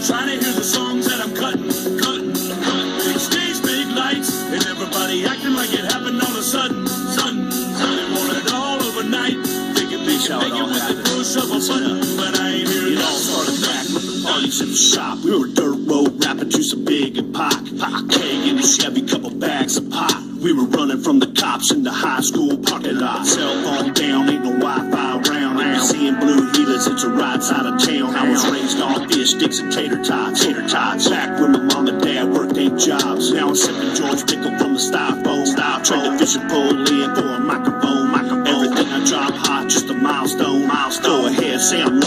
trying to hear the songs that I'm cutting. Big stage, big lights, and everybody acting like it happened all of a sudden. They want it all overnight. Thinking they can make it with the push of a button, but I ain't hearing it all started back with the parties in the shop. We were dirt road rapping to some Big and Pac. Keg in the Chevy, couple bags of pot. We were running from the cops in the high school parking lot. Cell phone down, ain't no Wi-Fi around. Ain't seeing blue heelers, it's a right side of town. I was raised on fish sticks and tater tots. Back when my mom and dad worked 8 jobs. Now I'm sipping George Pickle from the styrofoam. Trade the fish and pull in for a microphone. Everything I drop hot, just a milestone. Go ahead, say I'm